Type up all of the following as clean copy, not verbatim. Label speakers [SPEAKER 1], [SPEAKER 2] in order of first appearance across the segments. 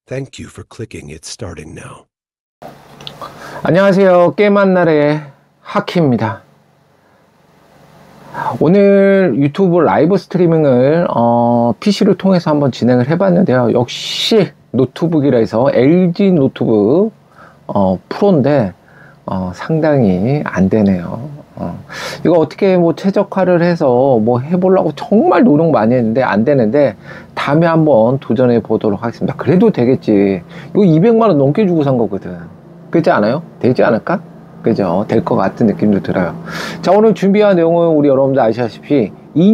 [SPEAKER 1] Thank you for clicking It's starting now.
[SPEAKER 2] 안녕하세요. 게임 한 날의 하키입니다. 오늘 유튜브 라이브 스트리밍을 PC를 통해서 한번 진행을 해봤는데요. 역시 노트북이라 해서 LG 노트북 프로인데 상당히 안 되네요. 이거 어떻게 뭐 최적화를 해서 뭐 해보려고 정말 노력 많이 했는데 안 되는데 다음에 한번 도전해 보도록 하겠습니다. 그래도 되겠지. 이거 200만원 넘게 주고 산 거거든. 그렇지 않아요? 되지 않을까? 그죠? 될 것 같은 느낌도 들어요. 자, 오늘 준비한 내용은 우리 여러분들 아시다시피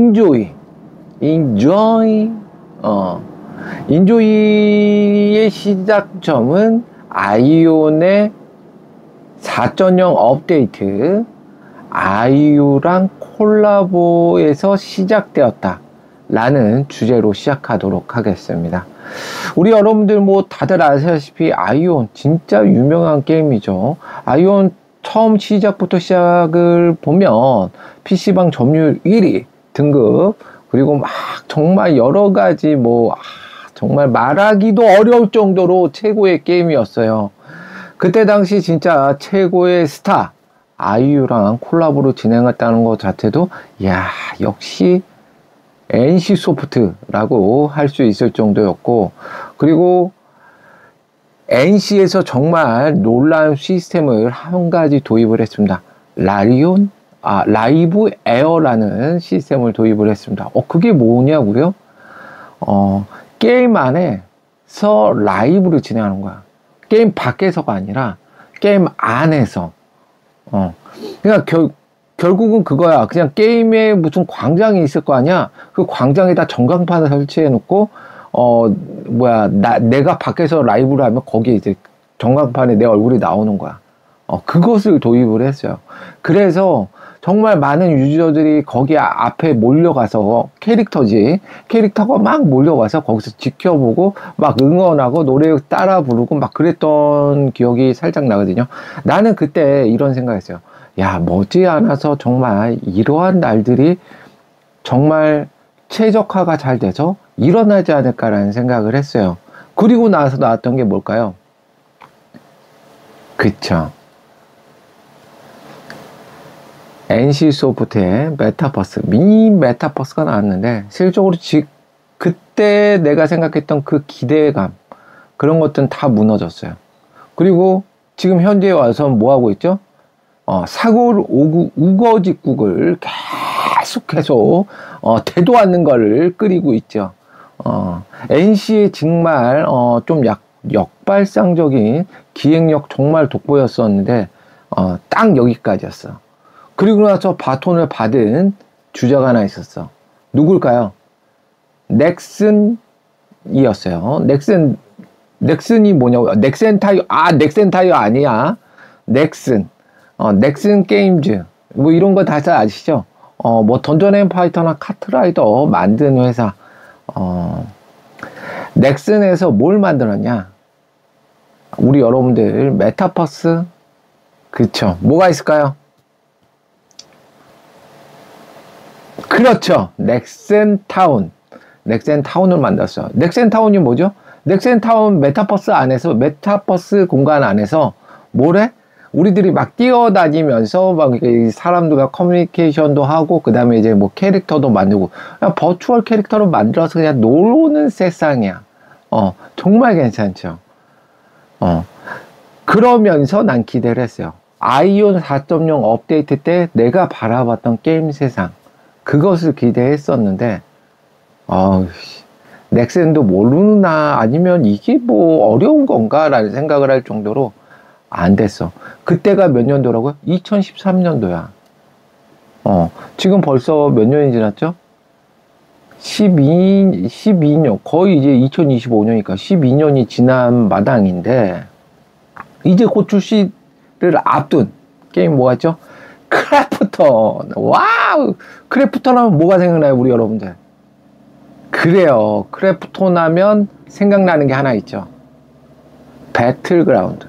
[SPEAKER 2] 인조이의 시작점은 아이온의 4.0 업데이트 아이유랑 콜라보에서 시작되었다 라는 주제로 시작하도록 하겠습니다. 우리 여러분들 뭐 다들 아시다시피 아이온 진짜 유명한 게임이죠. 아이온 처음 시작부터 시작을 보면 PC방 점유율 1위 등급, 그리고 막 정말 여러가지 뭐 정말 말하기도 어려울 정도로 최고의 게임이었어요. 그때 당시 진짜 최고의 스타 아이유랑 콜라보로 진행했다는 것 자체도 야 역시 NC소프트라고 할 수 있을 정도였고, 그리고 NC에서 정말 놀라운 시스템을 한 가지 도입을 했습니다. 라이브 에어라는 시스템을 도입을 했습니다. 그게 뭐냐고요? 게임 안에서 라이브를 진행하는 거야. 게임 밖에서가 아니라 게임 안에서. 그러니까 결국은 그거야. 그냥 게임에 무슨 광장이 있을 거 아니야? 그 광장에다 전광판을 설치해 놓고, 내가 밖에서 라이브를 하면 거기에 이제 전광판에 내 얼굴이 나오는 거야. 그것을 도입을 했어요. 그래서 정말 많은 유저들이 거기 앞에 몰려가서 캐릭터가 막 몰려가서 거기서 지켜보고 막 응원하고 노래 따라 부르고 막 그랬던 기억이 살짝 나거든요. 나는 그때 이런 생각했어요. 야, 머지않아서 정말 이러한 날들이 정말 최적화가 잘 돼서 일어나지 않을까라는 생각을 했어요. 그리고 나서 나왔던 게 뭘까요? 그쵸. NC소프트의 메타버스, 미니 메타버스가 나왔는데, 실적으로 그때 내가 생각했던 그 기대감, 그런 것들은 다 무너졌어요. 그리고 지금 현재에 와서 뭐 하고 있죠? 사골 우거지국을 계속해서 되도 않는 거를 끓이고 있죠. NC의 정말 좀 역발상적인 기획력 정말 돋보였었는데 딱 여기까지였어. 그리고 나서 바톤을 받은 주자가 하나 있었어. 누굴까요? 넥슨이었어요. 넥슨이 뭐냐고요? 넥센타이어 아니야. 넥슨 게임즈 뭐 이런 거 다 아시죠? 뭐 던전 앤 파이터나 카트라이더 만든 회사. 넥슨에서 뭘 만들었냐? 우리 여러분들 메타버스, 그쵸? 뭐가 있을까요? 그렇죠. 넥센타운을 만들었어요. 넥센타운이 뭐죠? 넥센타운 메타버스 공간 안에서 뭐래? 우리들이 막 뛰어다니면서 막 사람들과 커뮤니케이션도 하고, 그 다음에 이제 뭐 캐릭터도 만들고, 그냥 버추얼 캐릭터로 만들어서 그냥 노는 세상이야. 정말 괜찮죠. 그러면서 난 기대를 했어요. 아이온 4.0 업데이트 때 내가 바라봤던 게임 세상, 그것을 기대했었는데, 넥센도 모르나, 아니면 이게 뭐 어려운 건가 라는 생각을 할 정도로 안 됐어. 그때가 몇 년도라고요? 2013년도야. 지금 벌써 몇 년이 지났죠? 12년, 거의 이제 2025년이니까 12년이 지난 마당인데, 이제 곧 출시를 앞둔 게임 뭐가 있죠? 크래프톤. 와우! 크래프톤 하면 뭐가 생각나요, 우리 여러분들? 그래요. 크래프톤 하면 생각나는 게 하나 있죠. 배틀그라운드.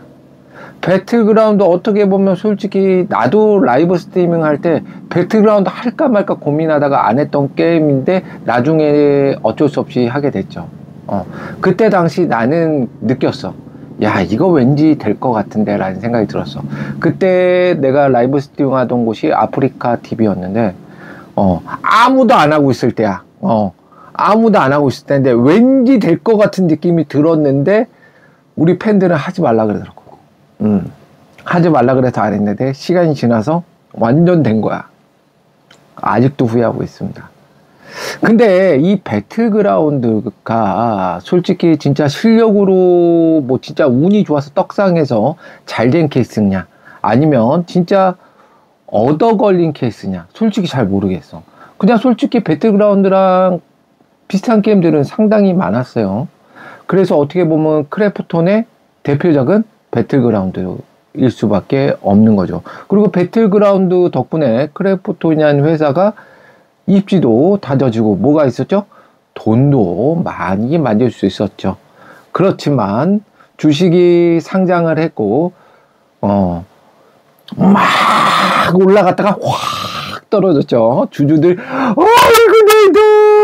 [SPEAKER 2] 어떻게 보면 솔직히 나도 라이브 스트리밍 할 때 배틀그라운드 할까 말까 고민하다가 안 했던 게임인데 나중에 어쩔 수 없이 하게 됐죠. 그때 당시 나는 느꼈어. 야, 이거 왠지 될 것 같은데 라는 생각이 들었어. 그때 내가 라이브 스트리밍 하던 곳이 아프리카 TV였는데 아무도 안 하고 있을 때야. 아무도 안 하고 있을 때인데 왠지 될 것 같은 느낌이 들었는데 우리 팬들은 하지 말라 그러더라고. 하지 말라 그래서 안 했는데 시간이 지나서 완전 된 거야. 아직도 후회하고 있습니다. 근데 이 배틀그라운드가 솔직히 진짜 실력으로 뭐 진짜 운이 좋아서 떡상해서 잘 된 케이스냐 아니면 진짜 얻어 걸린 케이스냐 솔직히 잘 모르겠어. 그냥 솔직히 배틀그라운드랑 비슷한 게임들은 상당히 많았어요. 그래서 어떻게 보면 크래프톤의 대표작은 배틀그라운드일 수밖에 없는 거죠. 그리고 배틀그라운드 덕분에 크래프톤이라는 회사가 입지도 다져지고 뭐가 있었죠? 돈도 많이 만들 수 있었죠. 그렇지만 주식이 상장을 했고 막 올라갔다가 확 떨어졌죠. 주주들 어이구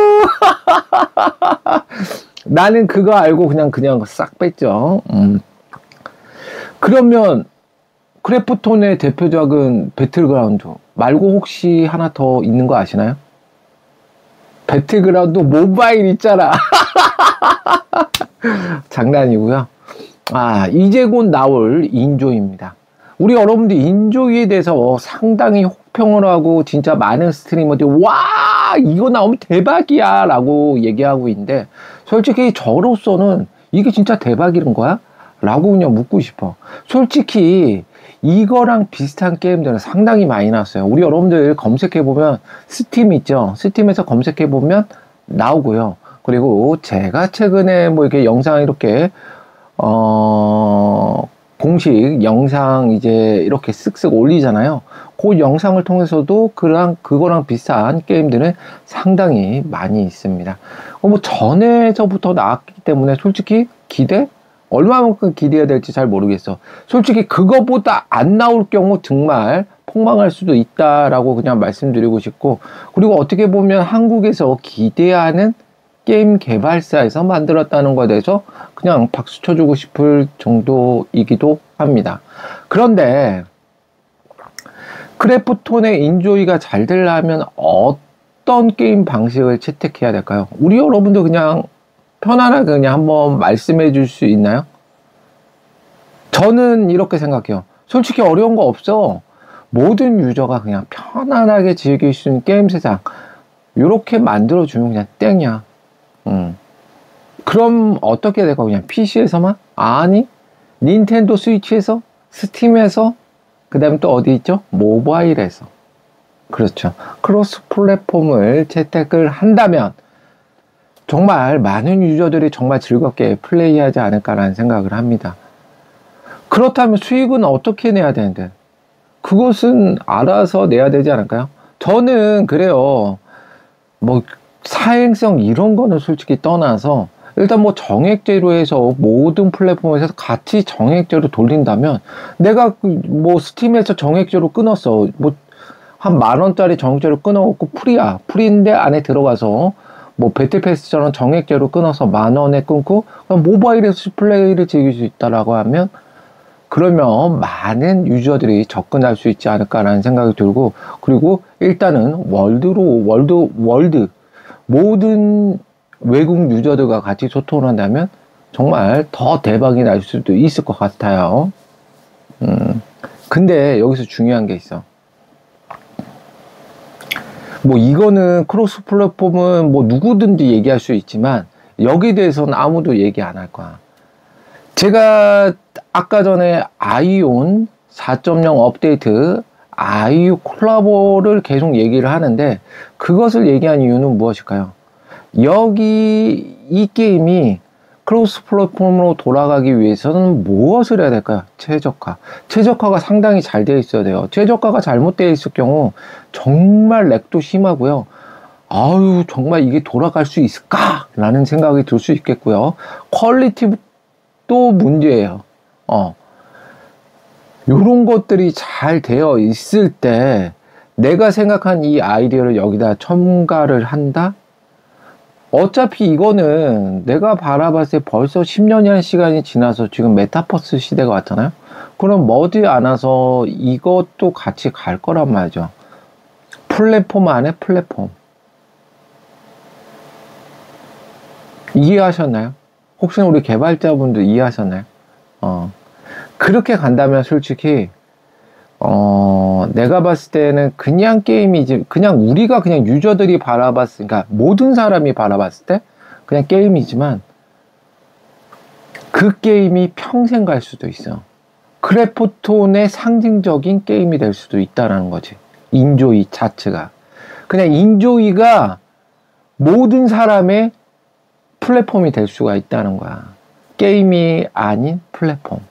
[SPEAKER 2] 나는 그거 알고 그냥 싹 뺐죠. 그러면 크래프톤의 대표작은 배틀그라운드 말고 혹시 하나 더 있는 거 아시나요? 배틀그라운드 모바일 있잖아. 장난이고요. 이제 곧 나올 인조이입니다. 우리 여러분들 인조이에 대해서 상당히 혹평을 하고 진짜 많은 스트리머들이 와 이거 나오면 대박이야 라고 얘기하고 있는데 솔직히 저로서는 이게 진짜 대박이란 거야? 라고 그냥 묻고 싶어. 솔직히 이거랑 비슷한 게임들은 상당히 많이 나왔어요. 우리 여러분들 검색해보면 스팀 있죠. 스팀에서 검색해보면 나오고요. 그리고 제가 최근에 뭐 이렇게 영상 이렇게 공식 영상 이제 이렇게 쓱쓱 올리잖아요. 그 영상을 통해서도 그거랑 비슷한 게임들은 상당히 많이 있습니다. 뭐 전에서부터 나왔기 때문에 솔직히 얼마만큼 기대해야 될지 잘 모르겠어. 솔직히 그거보다 안 나올 경우 정말 폭망할 수도 있다라고 그냥 말씀드리고 싶고, 그리고 어떻게 보면 한국에서 기대하는 게임 개발사에서 만들었다는 것에 대해서 그냥 박수 쳐주고 싶을 정도이기도 합니다. 그런데 크래프톤의 인조이가 잘 되려면 어떤 게임 방식을 채택해야 될까요? 우리 여러분도 그냥 편안하게 그냥 한번 말씀해 줄 수 있나요? 저는 이렇게 생각해요. 솔직히 어려운 거 없어. 모든 유저가 그냥 편안하게 즐길 수 있는 게임 세상 이렇게 만들어주면 그냥 땡이야. 그럼 어떻게 될까? 그냥 PC에서만? 아니, 닌텐도 스위치에서, 스팀에서, 그 다음에 또 어디 있죠? 모바일에서. 그렇죠. 크로스 플랫폼을 채택을 한다면 정말 많은 유저들이 정말 즐겁게 플레이하지 않을까라는 생각을 합니다. 그렇다면 수익은 어떻게 내야 되는데? 그것은 알아서 내야 되지 않을까요? 저는 그래요. 뭐 사행성 이런 거는 솔직히 떠나서 일단 뭐 정액제로 해서 모든 플랫폼에서 같이 정액제로 돌린다면 내가 뭐 스팀에서 정액제로 끊었어. 뭐 한 10,000원짜리 정액제로 끊어갖고 프리인데 안에 들어가서 뭐 배틀패스처럼 정액제로 끊어서 10,000원에 끊고 그냥 모바일에서 플레이를 즐길 수 있다라고 하면 그러면 많은 유저들이 접근할 수 있지 않을까라는 생각이 들고, 그리고 일단은 월드 모든 외국 유저들과 같이 소통을 한다면 정말 더 대박이 날 수도 있을 것 같아요. 근데 여기서 중요한 게 있어. 뭐 이거는 크로스 플랫폼은 뭐 누구든지 얘기할 수 있지만 여기에 대해서는 아무도 얘기 안 할 거야. 제가 아까 전에 아이온 4.0 업데이트 아이유 콜라보를 계속 얘기를 하는데 그것을 얘기한 이유는 무엇일까요? 여기 이 게임이 크로스 플랫폼으로 돌아가기 위해서는 무엇을 해야 될까요? 최적화가 상당히 잘 되어 있어야 돼요. 최적화가 잘못되어 있을 경우 정말 렉도 심하고요. 아유 정말 이게 돌아갈 수 있을까? 라는 생각이 들 수 있겠고요. 퀄리티도 문제예요. 요런 것들이 잘 되어 있을 때 내가 생각한 이 아이디어를 여기다 첨가를 한다? 어차피 이거는 내가 바라봤을 때 벌써 10년이라는 시간이 지나서 지금 메타버스 시대가 왔잖아요. 그럼 머지않아서 이것도 같이 갈 거란 말이죠. 플랫폼 안에 플랫폼. 이해하셨나요? 혹시 우리 개발자분들 이해하셨나요? 그렇게 간다면 솔직히 내가 봤을 때는 그냥 게임이지, 그냥 우리가 그냥 유저들이 바라봤으니까, 그러니까 모든 사람이 바라봤을 때 그냥 게임이지만 그 게임이 평생 갈 수도 있어. 크래프톤의 상징적인 게임이 될 수도 있다라는 거지. 인조이 자체가. 그냥 인조이가 모든 사람의 플랫폼이 될 수가 있다는 거야. 게임이 아닌 플랫폼.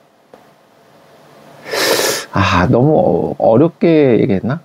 [SPEAKER 2] 너무 어렵게 얘기했나?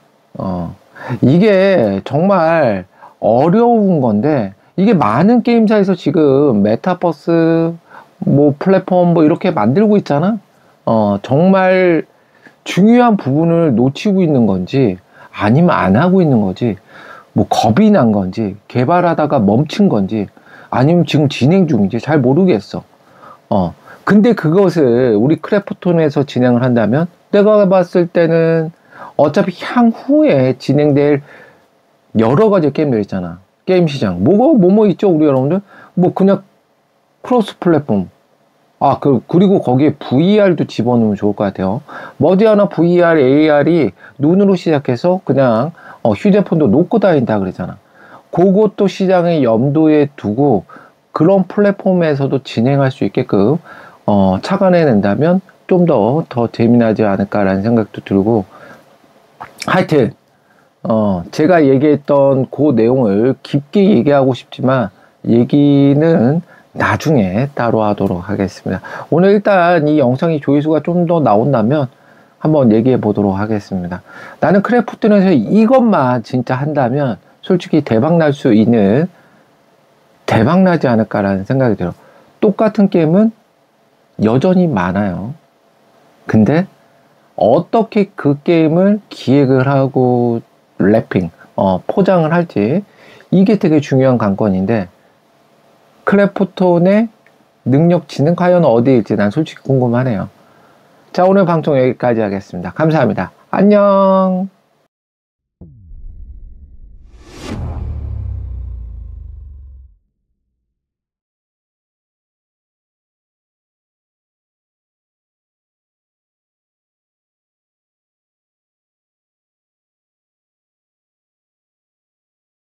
[SPEAKER 2] 이게 정말 어려운 건데, 이게 많은 게임사에서 지금 메타버스, 뭐 플랫폼 뭐 이렇게 만들고 있잖아? 정말 중요한 부분을 놓치고 있는 건지, 아니면 안 하고 있는 건지, 뭐 겁이 난 건지, 개발하다가 멈춘 건지, 아니면 지금 진행 중인지 잘 모르겠어. 근데 그것을 우리 크래프톤에서 진행을 한다면, 내가 봤을 때는 어차피 향후에 진행될 여러 가지 게임들 있잖아. 게임 시장. 뭐 있죠, 우리 여러분들? 뭐 그냥 크로스 플랫폼. 그리고 거기에 VR도 집어넣으면 좋을 것 같아요. 머지않아 VR, AR이 눈으로 시작해서 그냥 휴대폰도 놓고 다닌다 그러잖아. 그것도 시장에 염두에 두고 그런 플랫폼에서도 진행할 수 있게끔 착안해낸다면 좀 더 재미나지 않을까라는 생각도 들고, 하여튼 제가 얘기했던 그 내용을 깊게 얘기하고 싶지만 얘기는 나중에 따로 하도록 하겠습니다. 오늘 일단 이 영상이 조회수가 좀 더 나온다면 한번 얘기해 보도록 하겠습니다. 나는 크래프톤에서 이것만 진짜 한다면 솔직히 대박 나지 않을까라는 생각이 들어. 똑같은 게임은 여전히 많아요. 근데 어떻게 그 게임을 기획을 하고 랩핑, 포장을 할지, 이게 되게 중요한 관건인데, 크래프톤의 능력치는 과연 어디일지 난 솔직히 궁금하네요. 자, 오늘 방송 여기까지 하겠습니다. 감사합니다. 안녕.